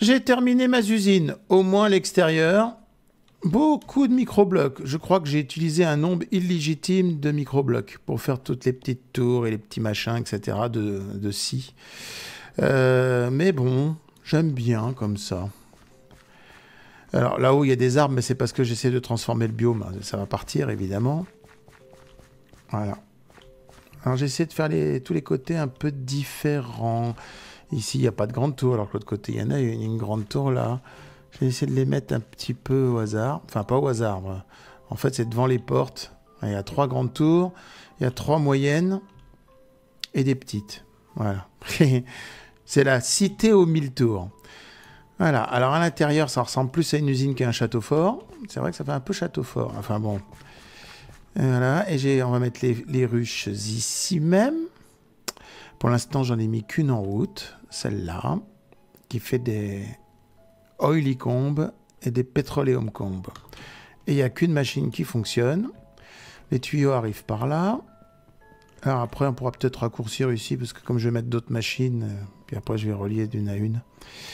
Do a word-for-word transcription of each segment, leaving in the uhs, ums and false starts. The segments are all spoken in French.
J'ai terminé ma usine, au moins l'extérieur. Beaucoup de microblocs. Je crois que j'ai utilisé un nombre illégitime de microblocs pour faire toutes les petites tours et les petits machins, et cetera de, de scie. Euh, mais bon, j'aime bien comme ça. Alors là-haut, il y a des arbres, mais c'est parce que j'essaie de transformer le biome. Ça va partir, évidemment. Voilà. Alors j'essaie de faire les, tous les côtés un peu différents. Ici, il n'y a pas de grande tour, alors que l'autre côté, il y en a une, une grande tour là. Je vais essayer de les mettre un petit peu au hasard. Enfin, pas au hasard. En fait, c'est devant les portes. Il y a trois grandes tours. Il y a trois moyennes. Et des petites. Voilà. C'est la cité aux mille tours. Voilà. Alors, à l'intérieur, ça ressemble plus à une usine qu'à un château fort. C'est vrai que ça fait un peu château fort. Enfin, bon. Et voilà. Et j'ai, on va mettre les, les ruches ici même. Pour l'instant, j'en ai mis qu'une en route. Celle-là. Qui fait des... oily combes et des pétroléum combes. Et il n'y a qu'une machine qui fonctionne. Les tuyaux arrivent par là. Alors après, on pourra peut-être raccourcir ici, parce que comme je vais mettre d'autres machines, euh, puis après je vais relier d'une à une.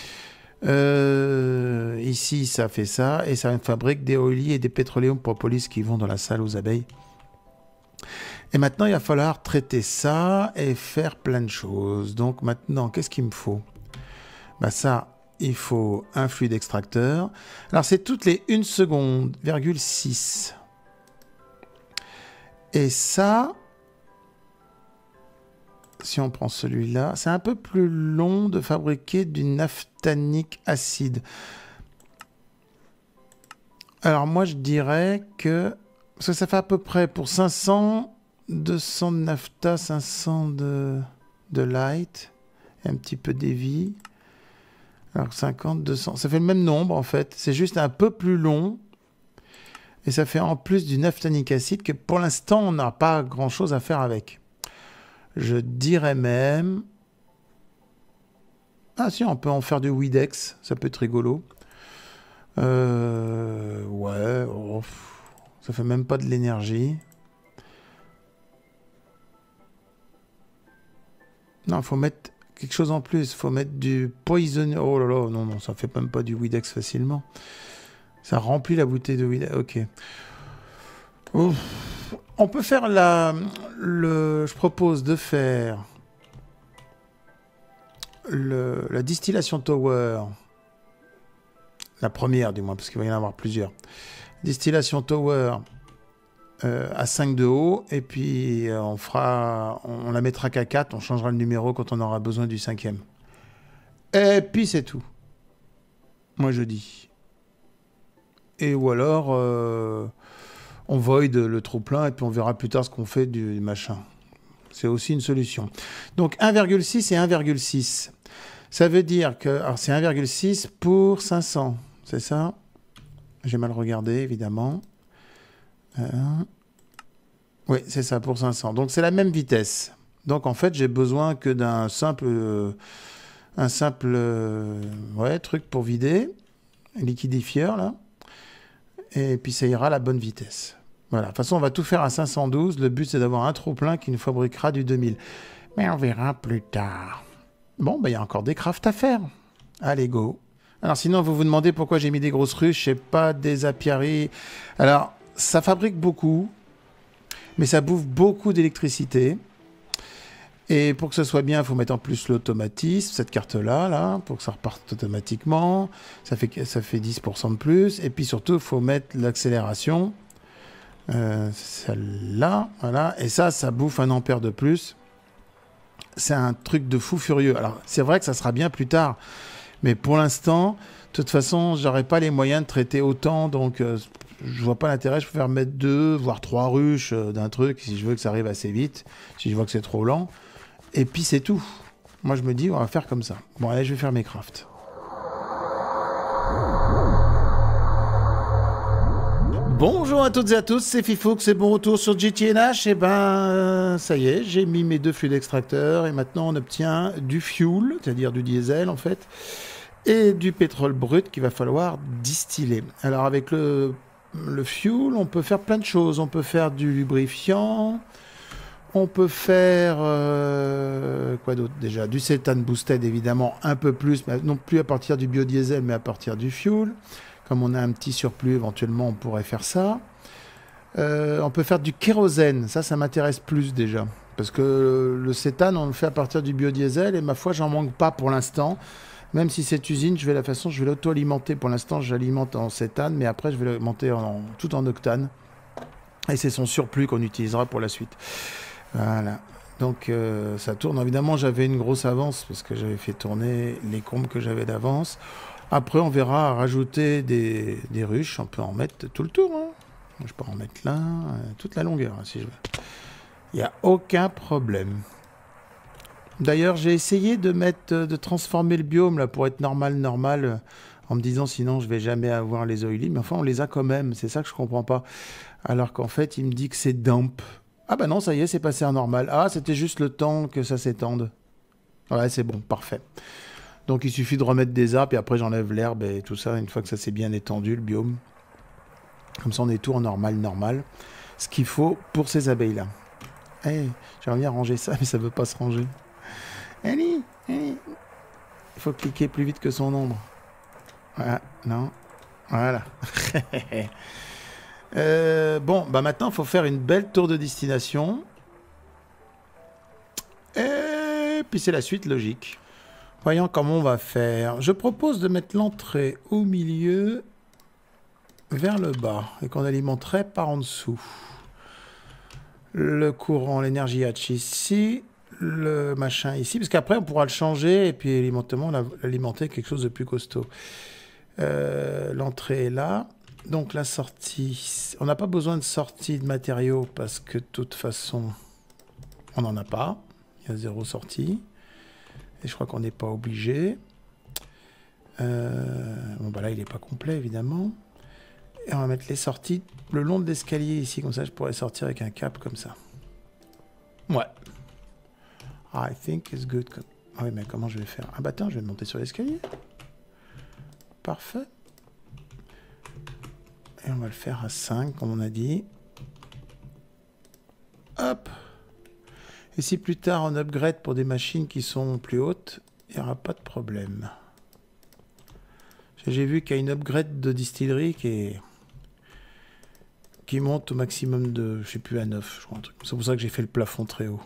Euh, ici, ça fait ça, et ça fabrique des oily et des pétroléum propolis qui vont dans la salle aux abeilles. Et maintenant, il va falloir traiter ça et faire plein de choses. Donc maintenant, qu'est-ce qu'il me faut? Bah ça... il faut un fluide extracteur. Alors, c'est toutes les une seconde, virgule six. Et ça, si on prend celui-là, c'est un peu plus long de fabriquer du naphthanique acide. Alors, moi, je dirais que... parce que ça fait à peu près pour cinq cents, deux cents de naphta, cinq cents de, de light, et un petit peu d'heavy. Alors cinquante, deux cents, ça fait le même nombre en fait, c'est juste un peu plus long. Et ça fait en plus du naphthanique acide que pour l'instant on n'a pas grand chose à faire avec. Je dirais même... ah si, on peut en faire du Widex, ça peut être rigolo. Euh... Ouais, oh, ça fait même pas de l'énergie. Non, il faut mettre... quelque chose en plus, il faut mettre du poison... oh là là, non, non, ça fait même pas du Widex facilement. Ça remplit la bouteille de Widex, ok. Ouf. On peut faire la... le... je propose de faire... Le... la distillation tower. La première, du moins, parce qu'il va y en avoir plusieurs. Distillation tower euh, à cinq de haut, et puis euh, on fera... on la mettra qu'à quatre, on changera le numéro quand on aura besoin du cinquième. Et puis c'est tout. Moi je dis. Et ou alors euh, on void le trou plein et puis on verra plus tard ce qu'on fait du machin. C'est aussi une solution. Donc un virgule six et un virgule six. Ça veut dire que... alors c'est un virgule six pour cinq cents. C'est ça? J'ai mal regardé évidemment. Euh... oui, c'est ça pour cinq cents. Donc c'est la même vitesse. Donc en fait j'ai besoin que d'un simple... Euh, un simple... Euh, ouais, truc pour vider. Liquidifieur là. Et puis ça ira à la bonne vitesse. Voilà, de toute façon on va tout faire à cinq cent douze. Le but c'est d'avoir un trop plein qui nous fabriquera du deux mille. Mais on verra plus tard. Bon, bah il y a encore des crafts à faire. Allez, go. Alors sinon vous vous demandez pourquoi j'ai mis des grosses ruches et pas des apiaries. Alors ça fabrique beaucoup, mais ça bouffe beaucoup d'électricité. Et pour que ce soit bien, il faut mettre en plus l'automatisme, cette carte-là, là, pour que ça reparte automatiquement. Ça fait, ça fait dix pour cent de plus. Et puis surtout, il faut mettre l'accélération. Euh, celle-là, voilà. Et ça, ça bouffe un ampère de plus. C'est un truc de fou furieux. Alors, c'est vrai que ça sera bien plus tard. Mais pour l'instant, de toute façon, j'aurais pas les moyens de traiter autant. Donc, euh, je vois pas l'intérêt. Je préfère mettre deux, voire trois ruches euh, d'un truc, si je veux que ça arrive assez vite. Si je vois que c'est trop lent. Et puis c'est tout. Moi je me dis on va faire comme ça. Bon allez, je vais faire mes crafts. Bonjour à toutes et à tous, c'est Fifoux, c'est bon retour sur G T N H. Et ben euh, ça y est, j'ai mis mes deux fluides extracteurs et maintenant on obtient du fuel, c'est-à-dire du diesel en fait, et du pétrole brut qu'il va falloir distiller. Alors avec le, le fuel, on peut faire plein de choses. On peut faire du lubrifiant. On peut faire euh, quoi d'autre déjà? Du cétane boosted évidemment un peu plus, mais non plus à partir du biodiesel, mais à partir du fuel. Comme on a un petit surplus, éventuellement on pourrait faire ça. Euh, on peut faire du kérosène, ça, ça m'intéresse plus déjà. Parce que le cétane, on le fait à partir du biodiesel, et ma foi, j'en manque pas pour l'instant. Même si cette usine, je vais la façon, je vais l'auto-alimenter. Pour l'instant, j'alimente en cétane, mais après, je vais l'alimenter en, tout en octane. Et c'est son surplus qu'on utilisera pour la suite. Voilà. Donc, euh, ça tourne. Évidemment, j'avais une grosse avance, parce que j'avais fait tourner les combes que j'avais d'avance. Après, on verra rajouter des, des ruches. On peut en mettre tout le tour, hein. Je peux en mettre là, euh, toute la longueur, hein, si je veux. Il n'y a aucun problème. D'ailleurs, j'ai essayé de mettre, de transformer le biome là pour être normal, normal, euh, en me disant sinon je vais jamais avoir les oily. Mais enfin, on les a quand même. C'est ça que je comprends pas. Alors qu'en fait, il me dit que c'est damp. Ah bah non, ça y est, c'est passé en normal. Ah, c'était juste le temps que ça s'étende. Ouais, c'est bon, parfait. Donc il suffit de remettre des arbres et après j'enlève l'herbe et tout ça une fois que ça s'est bien étendu le biome. Comme ça, on est tout en normal, normal. Ce qu'il faut pour ces abeilles-là. Hey, j'aimerais bien ranger ça, mais ça ne veut pas se ranger. Allez, allez. Il faut cliquer plus vite que son ombre. Voilà, non. Voilà. euh, bon, bah maintenant, il faut faire une belle tour de destination. Et puis, c'est la suite logique. Voyons comment on va faire. Je propose de mettre l'entrée au milieu... vers le bas et qu'on alimenterait par en dessous. Le courant, l'énergie H ici, le machin ici, parce qu'après on pourra le changer et puis éventuellement l'alimenter quelque chose de plus costaud. Euh, L'entrée est là, donc la sortie, on n'a pas besoin de sortie de matériaux parce que de toute façon on n'en a pas, il y a zéro sortie et je crois qu'on n'est pas obligé. Euh, bon bah là il n'est pas complet évidemment. Et on va mettre les sorties le long de l'escalier ici, comme ça je pourrais sortir avec un cap comme ça. Ouais. I think it's good. Ah oui, mais comment je vais faire? Ah bah attends, je vais monter sur l'escalier. Parfait. Et on va le faire à cinq, comme on a dit. Hop. Et si plus tard on upgrade pour des machines qui sont plus hautes, il n'y aura pas de problème. J'ai vu qu'il y a une upgrade de distillerie qui est... qui monte au maximum de, je sais plus, à neuf, je crois, un truc. C'est pour ça que j'ai fait le plafond très haut.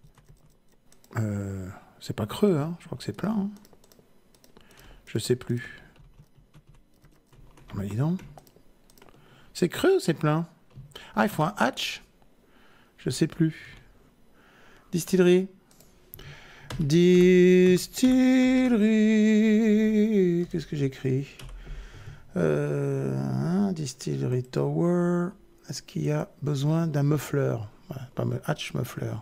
Euh, c'est pas creux, hein, je crois que c'est plein. Hein. Je sais plus. Bah dis donc. C'est creux ou c'est plein? Ah, il faut un hatch? Je sais plus. Distillerie. Distillerie. Qu'est-ce que j'écris? euh, hein, Distillerie Tower. Est-ce qu'il y a besoin d'un muffler? Ouais, pas me hatch muffler.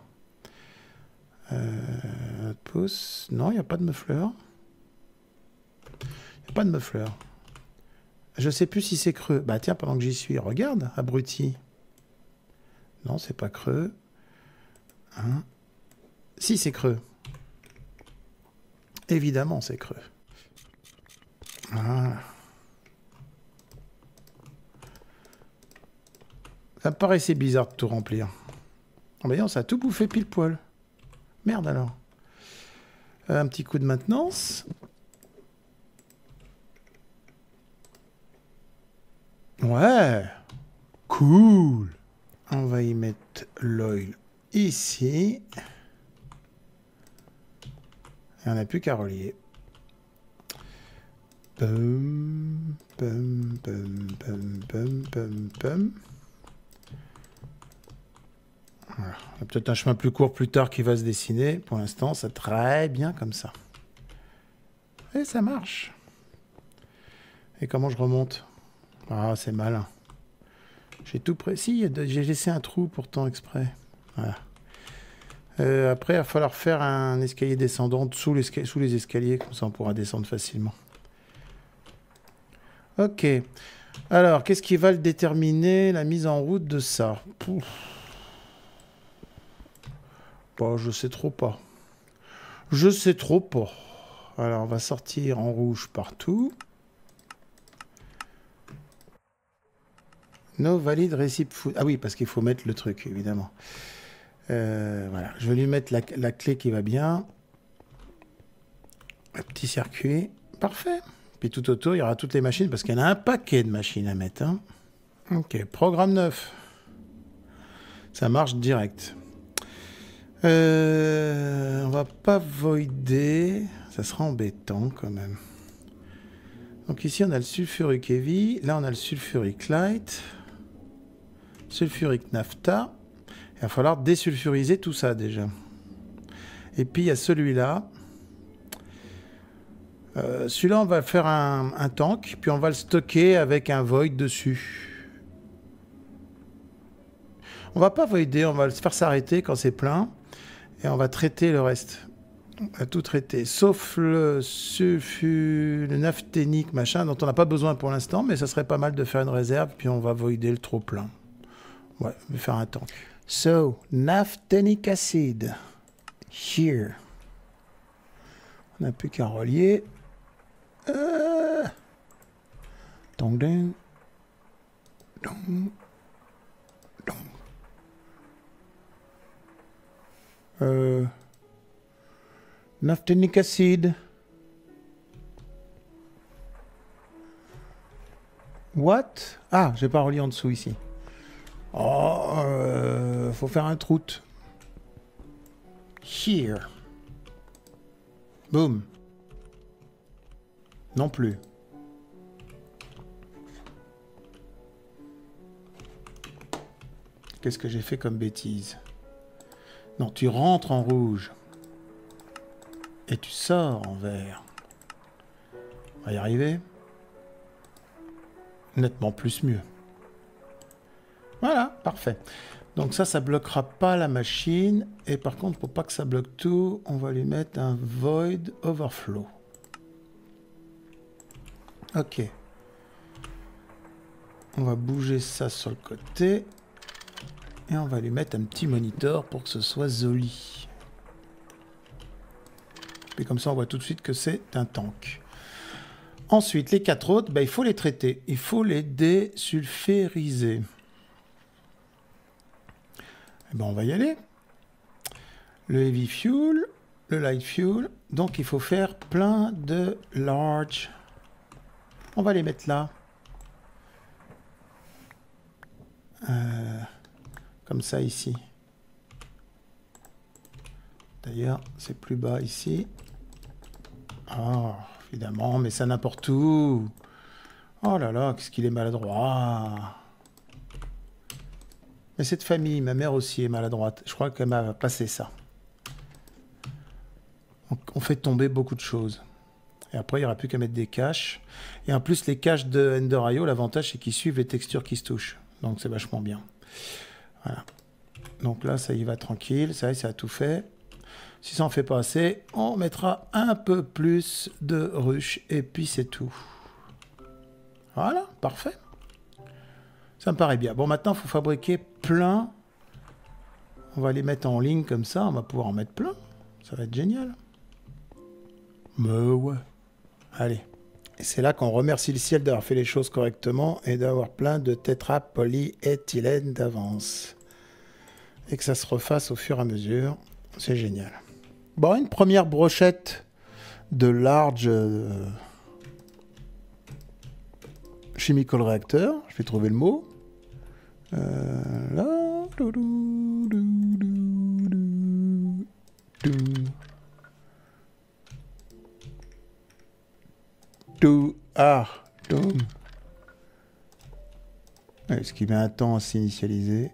Euh, pouce. Non, il n'y a pas de muffler. Il n'y a pas de muffler. Je sais plus si c'est creux. Bah tiens, pendant que j'y suis, regarde, abruti. Non, c'est pas creux. Hein? Si, c'est creux. Évidemment, c'est creux. Voilà. Ça me paraissait bizarre de tout remplir. Oh, mais non, ça a tout bouffé pile poil. Merde alors. Un petit coup de maintenance. Ouais. Cool. On va y mettre l'oil ici. Et on n'a plus qu'à relier. Pum, pum, pum, pum, pum, pum, pum. Voilà. Il y a peut-être un chemin plus court plus tard qui va se dessiner. Pour l'instant, c'est très bien comme ça. Et ça marche. Et comment je remonte? Ah, c'est malin. J'ai tout précis. J'ai laissé un trou pourtant exprès. Voilà. Euh, après, il va falloir faire un escalier descendant sous les, sous les escaliers. Comme ça, on pourra descendre facilement. Ok. Alors, qu'est-ce qui va le déterminer, la mise en route de ça? Pouf. Bah, je sais trop pas. Je sais trop pas. Alors, on va sortir en rouge partout. No valid receipt food. Ah oui, parce qu'il faut mettre le truc, évidemment. Euh, voilà, je vais lui mettre la, la clé qui va bien. Un petit circuit. Parfait. Puis tout autour, il y aura toutes les machines, parce qu'il y en a un paquet de machines à mettre. Hein. Ok, programme neuf. Ça marche direct. Euh, on va pas voider. Ça sera embêtant quand même. Donc ici, on a le sulfuric heavy. Là, on a le sulfuric light. Sulfuric naphtha. Il va falloir désulfuriser tout ça déjà. Et puis, il y a celui-là. Euh, celui-là, on va faire un, un tank. Puis, on va le stocker avec un void dessus. On va pas voider, on va le faire s'arrêter quand c'est plein. Et on va traiter le reste. On va tout traiter. Sauf le sulfur, le naphthénique, machin, dont on n'a pas besoin pour l'instant. Mais ça serait pas mal de faire une réserve. Puis on va voider le trop plein. Ouais, je vais faire un tank. So, naphthenic acid. Here. On n'a plus qu'à relier. Euh... Dong, dong. Dong. Dong. Euh, naphthenic acid. What? Ah, j'ai pas relié en dessous ici. Oh, euh, faut faire un troute. Here. Boom. Non plus. Qu'est-ce que j'ai fait comme bêtise? Non, tu rentres en rouge. Et tu sors en vert. On va y arriver. Nettement plus mieux. Voilà, parfait. Donc ça, ça bloquera pas la machine. Et par contre, pour pas que ça bloque tout, on va lui mettre un void overflow. Ok. On va bouger ça sur le côté. Et on va lui mettre un petit moniteur pour que ce soit joli. Et comme ça, on voit tout de suite que c'est un tank. Ensuite, les quatre autres, bah, il faut les traiter. Il faut les désulfuriser. Et ben, on va y aller. Le heavy fuel, le light fuel. Donc, il faut faire plein de large. On va les mettre là. Euh... Comme ça ici. D'ailleurs, c'est plus bas ici. Oh, évidemment, mais ça n'importe où. Oh là là, qu'est-ce qu'il est maladroit. Mais cette famille, ma mère aussi est maladroite. Je crois qu'elle m'a passé ça. On, on fait tomber beaucoup de choses. Et après, il n'y aura plus qu'à mettre des caches. Et en plus, les caches de Ender point i o, l'avantage, c'est qu'ils suivent les textures qui se touchent. Donc, c'est vachement bien. Voilà. Donc là, ça y va tranquille. Ça y est, ça a tout fait. Si ça en fait pas assez, on mettra un peu plus de ruche. Et puis, c'est tout. Voilà, parfait. Ça me paraît bien. Bon, maintenant, il faut fabriquer plein. On va les mettre en ligne comme ça. On va pouvoir en mettre plein. Ça va être génial. Mais ouais. Allez. Et c'est là qu'on remercie le ciel d'avoir fait les choses correctement et d'avoir plein de tétrapolyéthylène d'avance. Et que ça se refasse au fur et à mesure. C'est génial. Bon, une première brochette de large euh, chemical reactor. Je vais trouver le mot. Euh, là. Dou, dou, dou, dou, dou, dou. Dou, ah, dou. Ce qui met un temps à s'initialiser.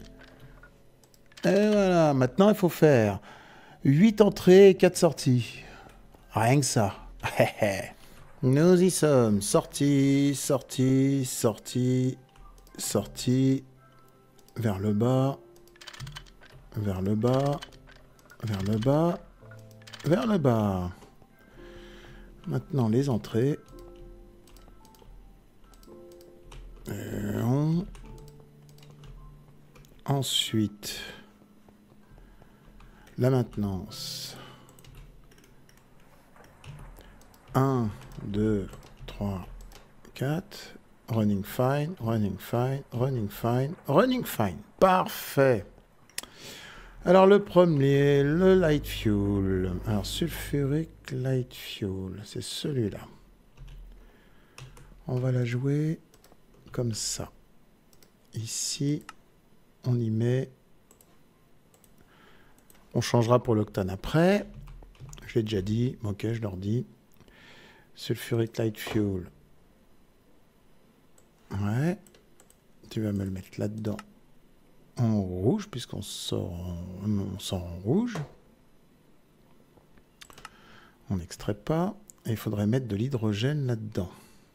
Et voilà, maintenant il faut faire huit entrées et quatre sorties. Rien que ça. Nous y sommes. Sortie, sortie, sortie, sortie. Vers le bas. Vers le bas. Vers le bas. Vers le bas. Maintenant les entrées. Et on... Ensuite... La maintenance. un, deux, trois, quatre. Running fine, running fine, running fine, running fine. Parfait. Alors le premier, le light fuel. Alors sulfuric light fuel, c'est celui-là. On va la jouer comme ça. Ici, on y met... On changera pour l'octane après. Je l'ai déjà dit. Ok, je leur dis. Sulfuric light fuel. Ouais. Tu vas me le mettre là-dedans. En rouge, puisqu'on sort, en... on sort en rouge. On n'extrait pas. Et il faudrait mettre de l'hydrogène là-dedans.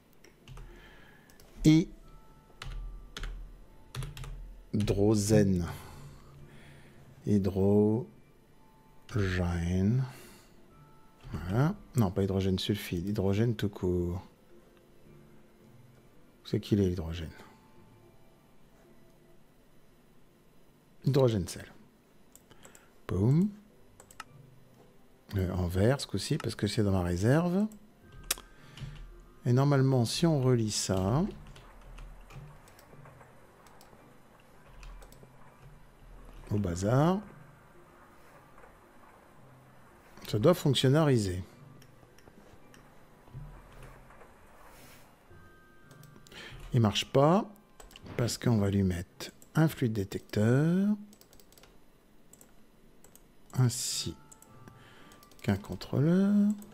Et... Hydrogène. Hydrogène. Voilà. Non, pas hydrogène sulfide. Hydrogène tout court. C'est qu'il est l'hydrogène. Hydrogène sel. Boum. Euh, en vert ce coup-ci, parce que c'est dans ma réserve. Et normalement, si on relie ça... au bazar... ça doit fonctionnariser. Il marche pas, parce qu'on va lui mettre un fluide détecteur, ainsi qu'un contrôleur.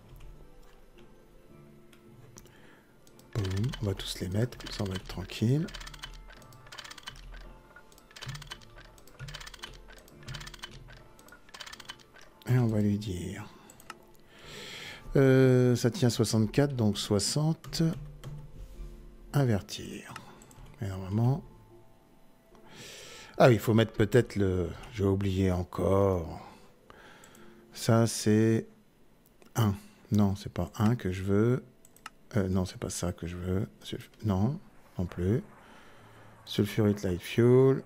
Boum, on va tous les mettre, comme ça on va être tranquille. Et on va lui dire... Euh, ça tient soixante-quatre, donc soixante. Invertir. Et normalement... Ah oui, il faut mettre peut-être le... J'ai oublié encore. Ça, c'est... un. Non, c'est pas un que je veux. Euh, non, c'est pas ça que je veux. Sulf... Non, non plus. Sulfurate Light Fuel.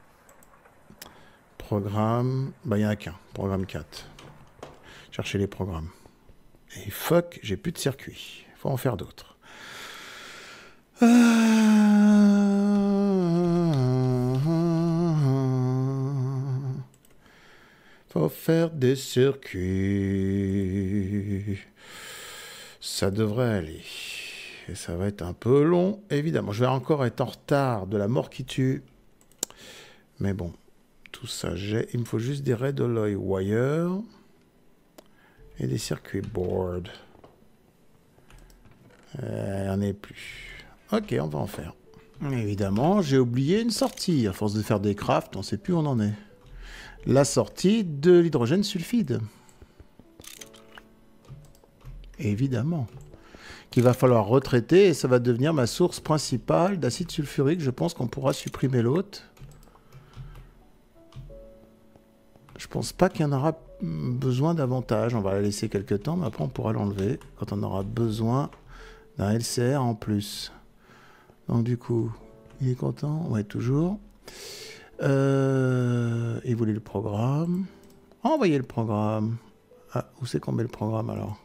Programme... Bah, il n'y en a qu'un. Programme quatre. Chercher les programmes. Et fuck, j'ai plus de circuit. Il faut en faire d'autres. Euh... Faut faire des circuits. Ça devrait aller. Et ça va être un peu long, évidemment. Je vais encore être en retard de la mort qui tue. Mais bon, tout ça, j'ai. Il me faut juste des red alloy wire. Et des circuits board. Euh, il n'y en a plus. Ok, on va en faire. Évidemment, j'ai oublié une sortie. À force de faire des crafts, on ne sait plus où on en est. La sortie de l'hydrogène sulfide. Évidemment. Qu'il va falloir retraiter et ça va devenir ma source principale d'acide sulfurique. Je pense qu'on pourra supprimer l'autre. Je pense pas qu'il y en aura besoin davantage. On va la laisser quelques temps, mais après on pourra l'enlever quand on aura besoin d'un L C R en plus. Donc du coup, il est content? Ouais, toujours. Euh, il voulait le programme. Envoyer le programme. Ah, où c'est qu'on met le programme alors?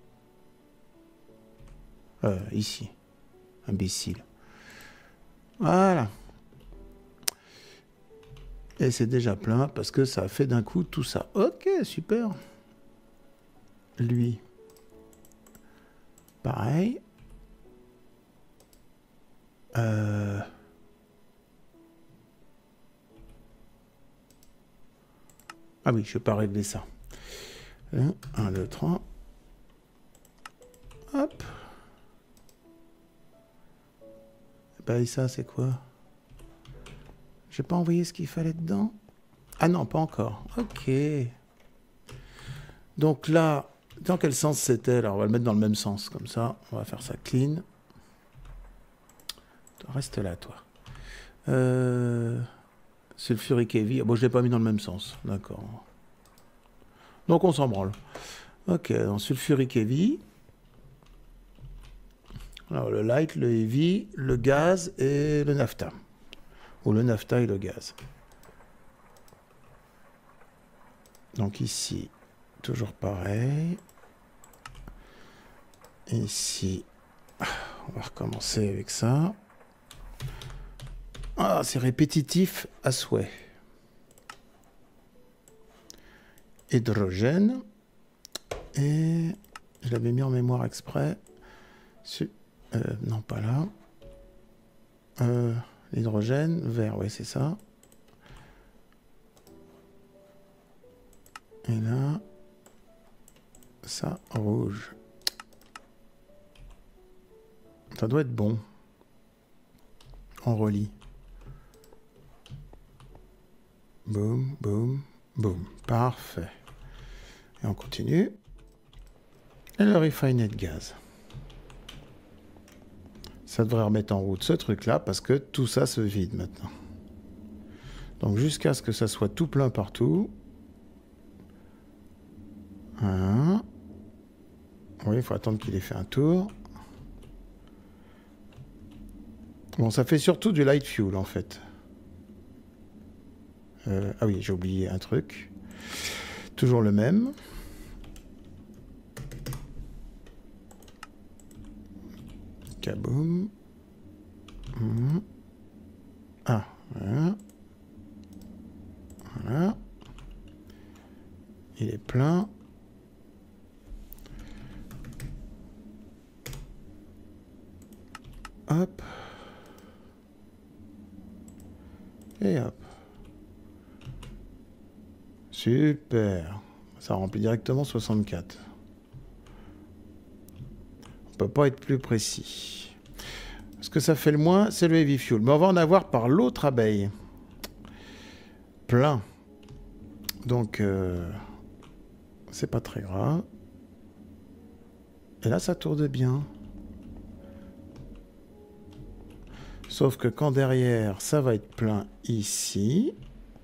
euh, Ici. Imbécile. Voilà. Et c'est déjà plein parce que ça a fait d'un coup tout ça. Ok, super. Lui. Pareil. Euh... Ah oui, je ne vais pas régler ça. un, deux, trois. Hop. Bah, et ça, c'est quoi? J'ai pas envoyé ce qu'il fallait dedans? Ah non, pas encore. Ok. Donc là, dans quel sens c'était? Alors, on va le mettre dans le même sens, comme ça. On va faire ça clean. Reste là, toi. Euh... Sulfuric heavy. Bon, je l'ai pas mis dans le même sens. D'accord. Donc, on s'en branle. Ok, dans sulfuric heavy. Alors, le light, le heavy, le gaz et le naphtha. Ou le naphtha et le gaz. Donc ici, toujours pareil. Ici, on va recommencer avec ça. Ah, c'est répétitif à souhait. hydrogène. Et je l'avais mis en mémoire exprès. Su euh, non, pas là. Euh, L'hydrogène, vert, oui, c'est ça. Et là, ça, rouge. Ça doit être bon. On relie. Boum, boum, boum. Parfait. Et on continue. Et le refined gaz. Ça devrait remettre en route ce truc-là parce que tout ça se vide maintenant. Donc jusqu'à ce que ça soit tout plein partout. Hein. Oui, il faut attendre qu'il ait fait un tour. Bon, ça fait surtout du light fuel en fait. Euh, ah oui, j'ai oublié un truc. Toujours le même. Kaboom. Mmh. Ah, voilà. Voilà. Il est plein. Hop. Et hop. Super. Ça remplit directement soixante-quatre. On peut pas être plus précis. Ce que ça fait le moins, c'est le heavy fuel. Mais on va en avoir par l'autre abeille. Plein. Donc, euh, c'est pas très grave. Et là, ça tourne bien. Sauf que quand derrière, ça va être plein ici.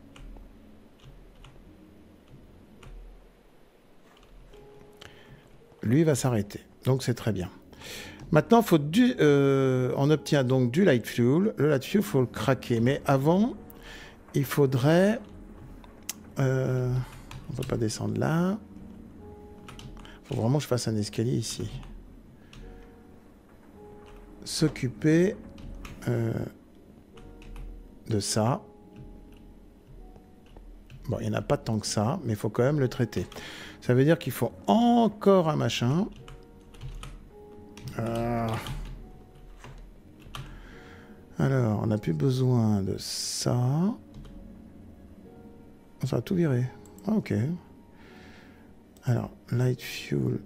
Lui va s'arrêter. Donc, c'est très bien. Maintenant, faut du, euh, on obtient donc du light fuel. Le light fuel, il faut le craquer. Mais avant, il faudrait... Euh, on ne peut pas descendre là. Il faut vraiment que je fasse un escalier ici. S'occuper euh, de ça. Bon, il n'y en a pas tant que ça, mais il faut quand même le traiter. Ça veut dire qu'il faut encore un machin. Euh... Alors, on n'a plus besoin de ça. Ça va tout virer. Ah, ok. Alors, light fuel.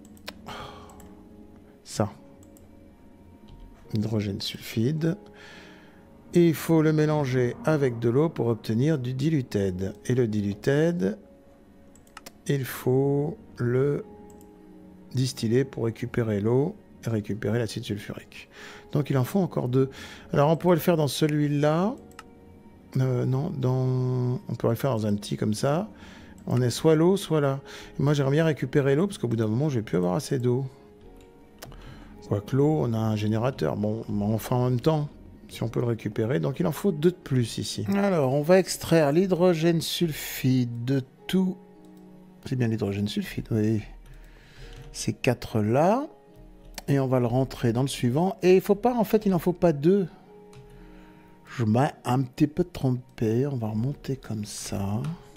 Ça. Hydrogène sulfide. Et il faut le mélanger avec de l'eau pour obtenir du diluted. Et le diluted, il faut le distiller pour récupérer l'eau et récupérer l'acide sulfurique. Donc il en faut encore deux. Alors on pourrait le faire dans celui-là. Euh, non, dans... on pourrait le faire dans un petit comme ça. On est soit l'eau, soit là. Et moi j'aimerais bien récupérer l'eau parce qu'au bout d'un moment je vais plus avoir assez d'eau. Quoique l'eau, on a un générateur. Bon, enfin en même temps, si on peut le récupérer. Donc il en faut deux de plus ici. Alors on va extraire l'hydrogène sulfide de tout. C'est bien l'hydrogène sulfide, oui. Ces quatre là. Et on va le rentrer dans le suivant. Et il faut pas, en fait, il n'en faut pas deux. Je m'ai un petit peu trompé. On va remonter comme ça.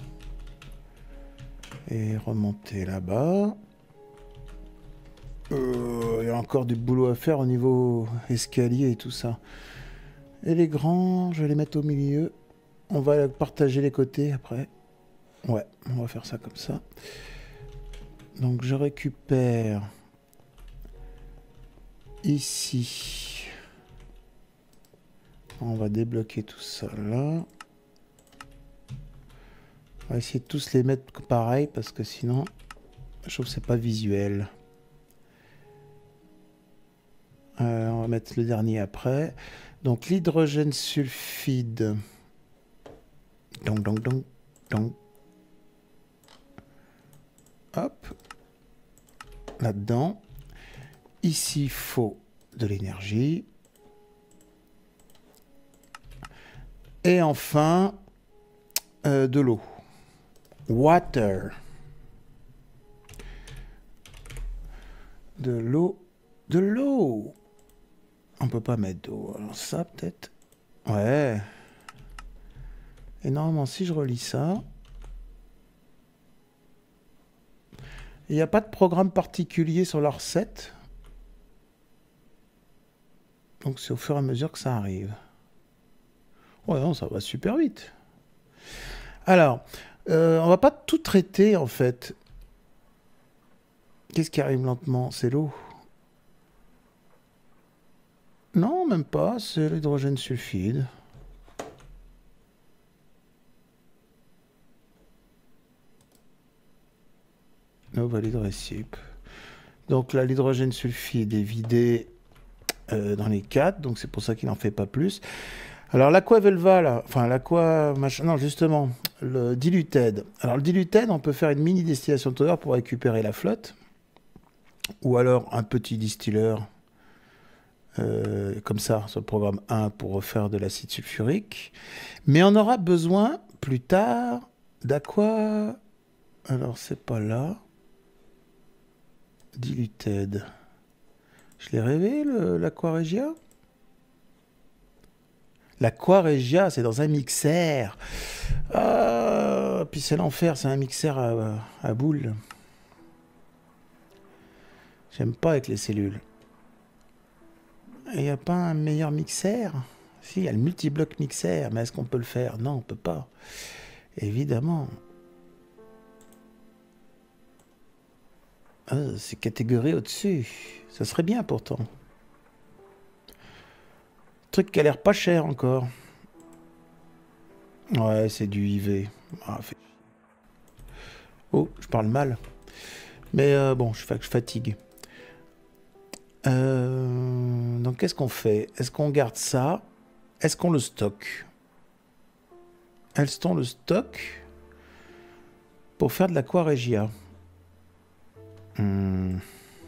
Et remonter là-bas. Euh, il y a encore du boulot à faire au niveau escalier et tout ça. Et les grands, je vais les mettre au milieu. On va partager les côtés après. Ouais, on va faire ça comme ça. Donc je récupère ici. On va débloquer tout ça là. On va essayer de tous les mettre pareil parce que sinon, je trouve que c'est pas visuel. Euh, on va mettre le dernier après. Donc l'hydrogène sulfide. Donc, donc, donc, donc. Hop. Là-dedans. Ici, il faut de l'énergie. Et enfin, euh, de l'eau. Water. De l'eau. De l'eau. On peut pas mettre d'eau. Alors ça, peut-être. Ouais. Et normalement, si je relis ça... Il n'y a pas de programme particulier sur la recette. Donc c'est au fur et à mesure que ça arrive. Ouais, non, ça va super vite. Alors, euh, on va pas tout traiter en fait. Qu'est-ce qui arrive lentement? C'est l'eau. Non, même pas, c'est l'hydrogène sulfide. No valide récipe. Donc là, l'hydrogène sulfide est vidé euh, dans les quatre, donc c'est pour ça qu'il n'en fait pas plus. Alors l'aqua-velva, là, enfin l'aqua, machin, non justement, le diluted. Alors le diluted, on peut faire une mini distillation de tower pour récupérer la flotte, ou alors un petit distilleur, euh, comme ça, sur le programme un, pour refaire de l'acide sulfurique. Mais on aura besoin, plus tard, d'aqua... Alors c'est pas là. Diluted. Je l'ai rêvé, l'aqua regia? L'aqua regia, c'est dans un mixeur. Ah, puis c'est l'enfer, c'est un mixeur à, à boules. J'aime pas avec les cellules. Il n'y a pas un meilleur mixeur? Si, il y a le multibloc mixeur, mais est-ce qu'on peut le faire? Non, on peut pas. Évidemment. Ah, c'est catégorie au-dessus. Ça serait bien pourtant. Truc qui a l'air pas cher encore. Ouais, c'est du I V. Ah, fait... Oh, je parle mal. Mais euh, bon, je, je fatigue. Euh, donc, qu'est-ce qu'on fait? Est-ce qu'on garde ça? Est-ce qu'on le stocke? Est-ce qu'on le stocke pour faire de l'aqua regia? Hmm.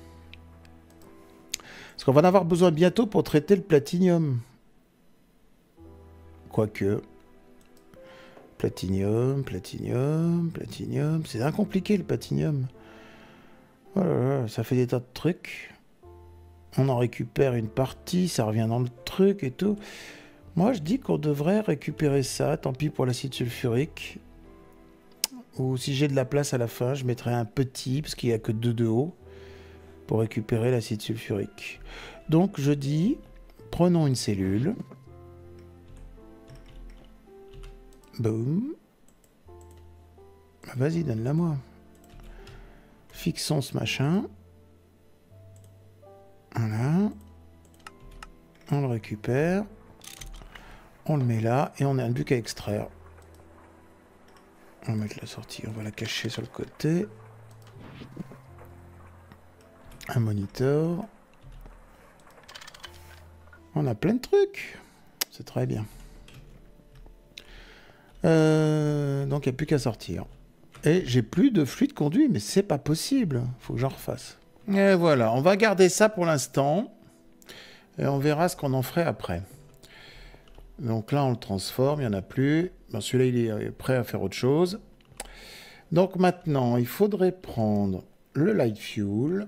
Parce qu'on va en avoir besoin bientôt pour traiter le platinium. Quoique. Platinium, platinium, platinium. C'est incompliqué le platinium. Oh là là, ça fait des tas de trucs. On en récupère une partie, ça revient dans le truc et tout. Moi, je dis qu'on devrait récupérer ça. Tant pis pour l'acide sulfurique. Ou si j'ai de la place à la fin, je mettrai un petit, parce qu'il n'y a que deux de haut, pour récupérer l'acide sulfurique. Donc, je dis, prenons une cellule. Boum. Vas-y, donne-la moi. Fixons ce machin. Voilà. On le récupère. On le met là. Et on n'a plus qu'à extraire. On va mettre la sortie. On va la cacher sur le côté. Un moniteur. On a plein de trucs. C'est très bien. Euh, donc il n'y a plus qu'à sortir. Et j'ai plus de fluide conduit, mais c'est pas possible. Faut que j'en refasse. Et voilà, on va garder ça pour l'instant. Et on verra ce qu'on en ferait après. Donc là, on le transforme, il n'y en a plus. Bon, celui-là, il est prêt à faire autre chose. Donc maintenant, il faudrait prendre le light fuel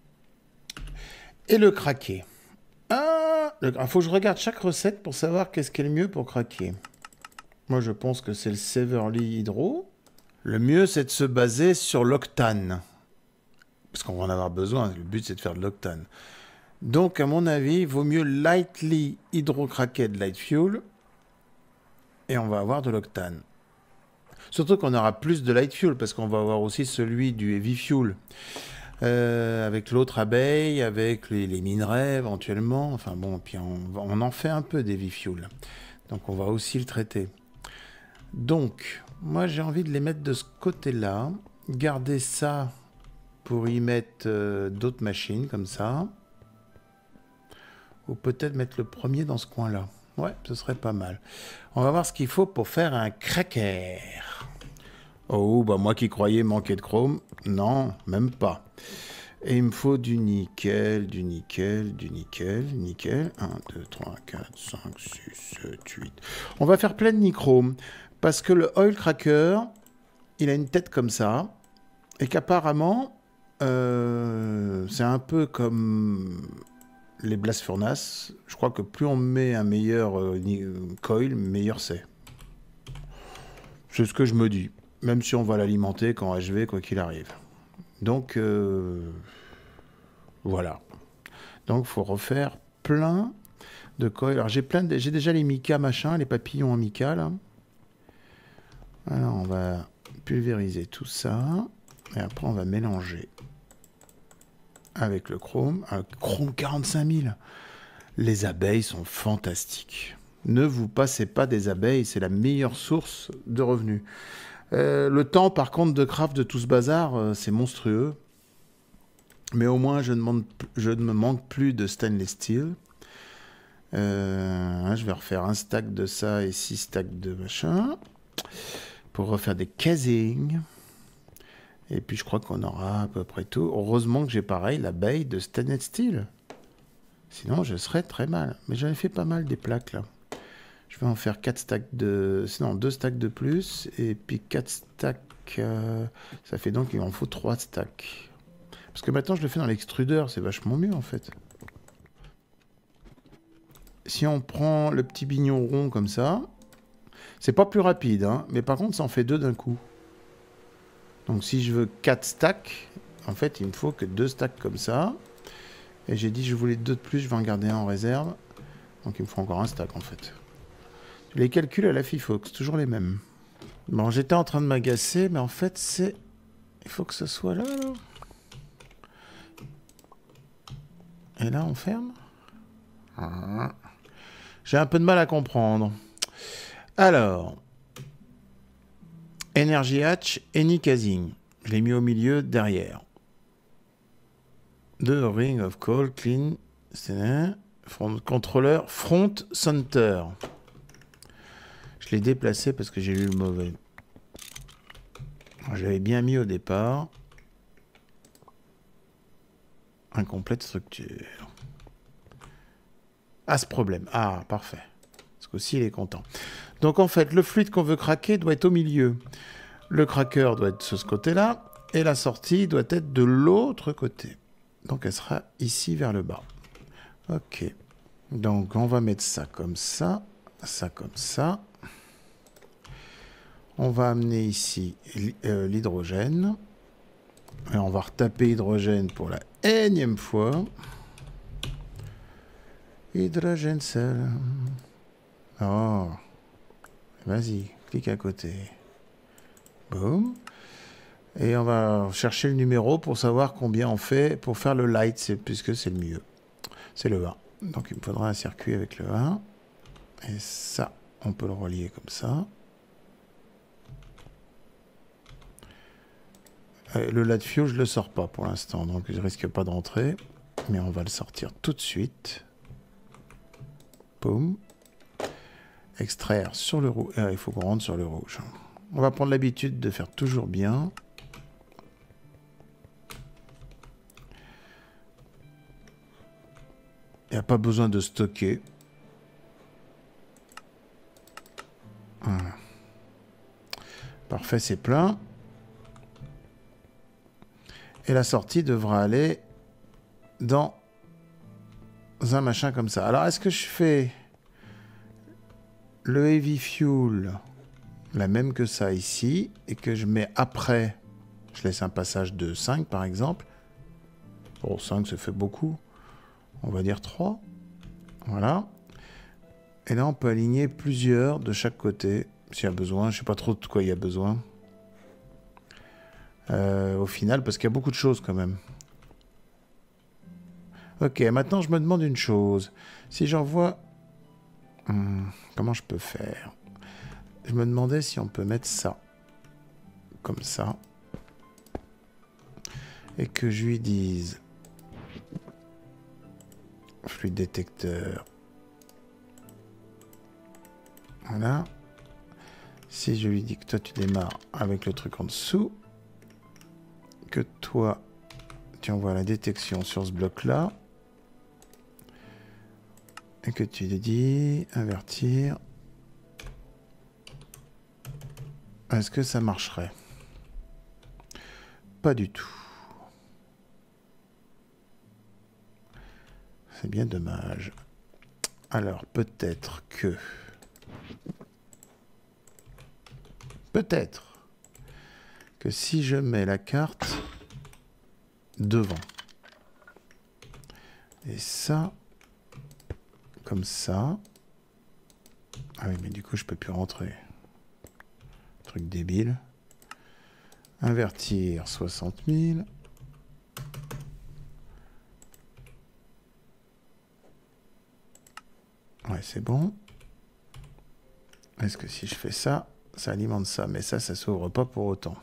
et le craquer. Ah, il faut que je regarde chaque recette pour savoir qu'est-ce qui est le mieux pour craquer. Moi, je pense que c'est le Severly Hydro. Le mieux, c'est de se baser sur l'octane. Parce qu'on va en avoir besoin. Le but, c'est de faire de l'octane. Donc, à mon avis, il vaut mieux Lightly Hydro-Cracked Light Fuel. Et on va avoir de l'octane. Surtout qu'on aura plus de Light Fuel, parce qu'on va avoir aussi celui du Heavy Fuel. Euh, avec l'autre abeille, avec les, les minerais, éventuellement. Enfin bon, puis on, on en fait un peu d'Heavy Fuel. Donc, on va aussi le traiter. Donc, moi j'ai envie de les mettre de ce côté-là, garder ça pour y mettre euh, d'autres machines comme ça, ou peut-être mettre le premier dans ce coin-là. Ouais, ce serait pas mal. On va voir ce qu'il faut pour faire un cracker. Oh, bah moi qui croyais manquer de chrome, non, même pas. Et il me faut du nickel, du nickel, du nickel, nickel. un, deux, trois, quatre, cinq, six, sept, huit. On va faire plein de nichrome. Parce que le oil cracker, il a une tête comme ça. Et qu'apparemment, euh, c'est un peu comme les blast furnace. Je crois que plus on met un meilleur euh, coil, meilleur c'est. C'est ce que je me dis. Même si on va l'alimenter qu'en H V, quoi qu'il arrive. Donc, euh, voilà. Donc, il faut refaire plein de coils. Alors, j'ai plein de... j'ai déjà les mica machin, les papillons en mica, là. Alors, on va pulvériser tout ça. Et après, on va mélanger avec le chrome. Un chrome quarante-cinq mille. Les abeilles sont fantastiques. Ne vous passez pas des abeilles, c'est la meilleure source de revenus. Euh, le temps, par contre, de craft de tout ce bazar, euh, c'est monstrueux. Mais au moins, je ne, manque, je ne me manque plus de stainless steel. Euh, je vais refaire un stack de ça et six stacks de machin. Pour refaire des casings. Et puis, je crois qu'on aura à peu près tout. Heureusement que j'ai pareil, l'abeille de stainless steel. Sinon, je serais très mal. Mais j'en ai fait pas mal des plaques, là. Je vais en faire quatre stacks de... Sinon, deux stacks de plus. Et puis quatre stacks... Euh... Ça fait donc qu'il en faut trois stacks. Parce que maintenant, je le fais dans l'extrudeur. C'est vachement mieux, en fait. Si on prend le petit bignon rond comme ça, c'est pas plus rapide, hein. Mais par contre, ça en fait deux d'un coup. Donc, si je veux quatre stacks, en fait, il me faut que deux stacks comme ça. Et j'ai dit, je voulais deux de plus. Je vais en garder un en réserve. Donc, il me faut encore un stack, en fait. Les calculs à la Fifox, toujours les mêmes. Bon, j'étais en train de m'agacer, mais en fait, c'est... Il faut que ce soit là, alors. Et là, on ferme. Ah. J'ai un peu de mal à comprendre. Alors. Energy Hatch, Any Casing. Je l'ai mis au milieu, derrière. The Ring of Call, Clean, front contrôleur, Front Center. Je l'ai déplacé parce que j'ai lu le mauvais. J'avais bien mis au départ. Incomplète structure. Ah, ce problème. Ah, parfait. Parce qu'aussi, il est content. Donc, en fait, le fluide qu'on veut craquer doit être au milieu. Le craqueur doit être de ce côté-là. Et la sortie doit être de l'autre côté. Donc, elle sera ici vers le bas. OK. Donc, on va mettre ça comme ça. Ça comme ça. On va amener ici euh, l'hydrogène. Et on va retaper hydrogène pour la énième fois. Hydrogène seul. Oh. Vas-y, clique à côté. Boum. Et on va chercher le numéro pour savoir combien on fait pour faire le light, puisque c'est le mieux. C'est le un. Donc il me faudra un circuit avec le un. Et ça, on peut le relier comme ça. Le light fuel, je ne le sors pas pour l'instant, donc je risque pas de rentrer. Mais on va le sortir tout de suite. Boum. Extraire sur le rouge. Ah, il faut qu'on rentre sur le rouge. On va prendre l'habitude de faire toujours bien. Il n'y a pas besoin de stocker. Voilà. Parfait, c'est plein. Et la sortie devra aller dans un machin comme ça. Alors, est-ce que je fais le heavy fuel, la même que ça ici, et que je mets après, je laisse un passage de cinq par exemple. Bon, cinq, ça fait beaucoup. On va dire trois. Voilà. Et là, on peut aligner plusieurs de chaque côté, s'il y a besoin. Je ne sais pas trop de quoi il y a besoin. Euh, au final, parce qu'il y a beaucoup de choses quand même. Ok, maintenant je me demande une chose. Si j'envoie... Hum, comment je peux faire? Je me demandais si on peut mettre ça. Comme ça. Et que je lui dise... Fluide détecteur. Voilà. Si je lui dis que toi tu démarres avec le truc en dessous... que toi, tu envoies la détection sur ce bloc-là. Et que tu lui dis invertir. Est-ce que ça marcherait? Pas du tout. C'est bien dommage. Alors, peut-être que... Peut-être que si je mets la carte devant. Et ça, comme ça. Ah oui, mais du coup, je peux plus rentrer. Truc débile. Invertir soixante mille. Ouais, c'est bon. Est-ce que si je fais ça, ça alimente ça? Mais ça, ça s'ouvre pas pour autant.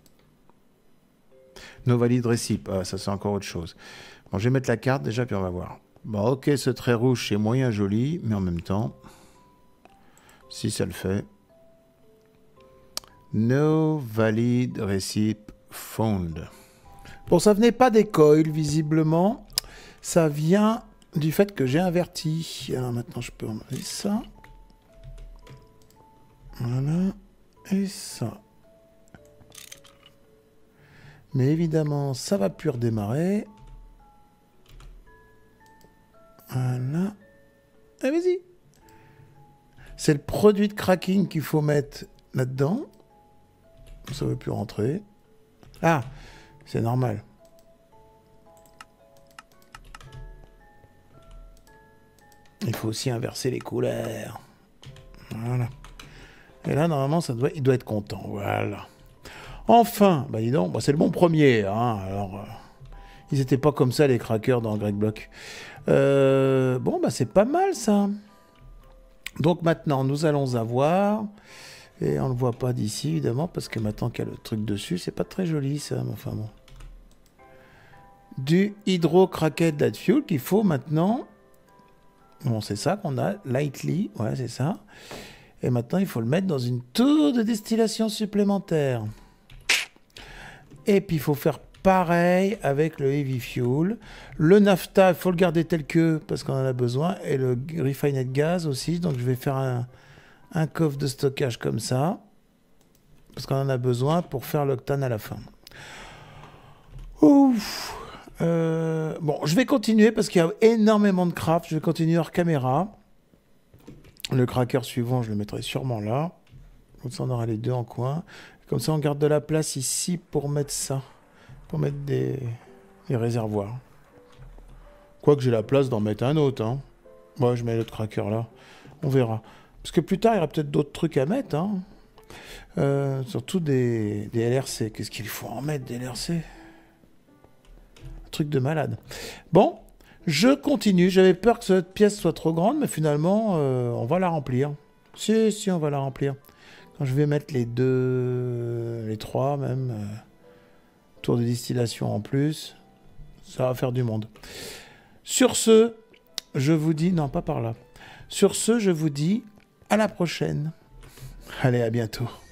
No valid receipt. Ah, ça, c'est encore autre chose. Bon, je vais mettre la carte déjà, puis on va voir. Bon, ok, ce trait rouge, c'est moyen joli, mais en même temps, si ça le fait. No valid receipt found. Bon, ça venait pas des coils, visiblement. Ça vient du fait que j'ai inverti. Alors maintenant, je peux enlever ça. Voilà. Et ça. Mais évidemment, ça va plus redémarrer. Voilà. Et vas-y. C'est le produit de cracking qu'il faut mettre là-dedans. Ça ne veut plus rentrer. Ah, c'est normal. Il faut aussi inverser les couleurs. Voilà. Et là, normalement, ça doit, il doit être content. Voilà. Enfin, bah dis donc, bah c'est le bon premier. Hein. Alors, euh, ils n'étaient pas comme ça, les crackers, dans Greg Block. Euh, bon, bah c'est pas mal, ça. Donc maintenant, nous allons avoir... Et on ne le voit pas d'ici, évidemment, parce que maintenant qu'il y a le truc dessus, c'est pas très joli, ça. Mais enfin bon. Du Hydro Cracked Light Fuel qu'il faut maintenant... Bon, c'est ça qu'on a, lightly, ouais, c'est ça. Et maintenant, il faut le mettre dans une tour de distillation supplémentaire. Et puis, il faut faire pareil avec le Heavy Fuel. Le Naphtha, il faut le garder tel que, parce qu'on en a besoin. Et le Refined Gas aussi. Donc, je vais faire un, un coffre de stockage comme ça. Parce qu'on en a besoin pour faire l'octane à la fin. Ouf. Euh, bon, je vais continuer parce qu'il y a énormément de craft. Je vais continuer hors caméra. Le cracker suivant, je le mettrai sûrement là. Comme ça, on aura les deux en coin. Comme ça, on garde de la place ici pour mettre ça. Pour mettre des, des réservoirs. Quoique j'ai la place d'en mettre un autre. Hein. Moi, je mets l'autre cracker là. On verra. Parce que plus tard, il y aura peut-être d'autres trucs à mettre. Hein. Euh, surtout des, des L R C. Qu'est-ce qu'il faut en mettre, des L R C? Un truc de malade. Bon, je continue. J'avais peur que cette pièce soit trop grande, mais finalement, euh, on va la remplir. Si, si, on va la remplir. Quand je vais mettre les deux, les trois même, euh, tours de distillation en plus, ça va faire du monde. Sur ce, je vous dis... Non, pas par là. Sur ce, je vous dis à la prochaine. Allez, à bientôt.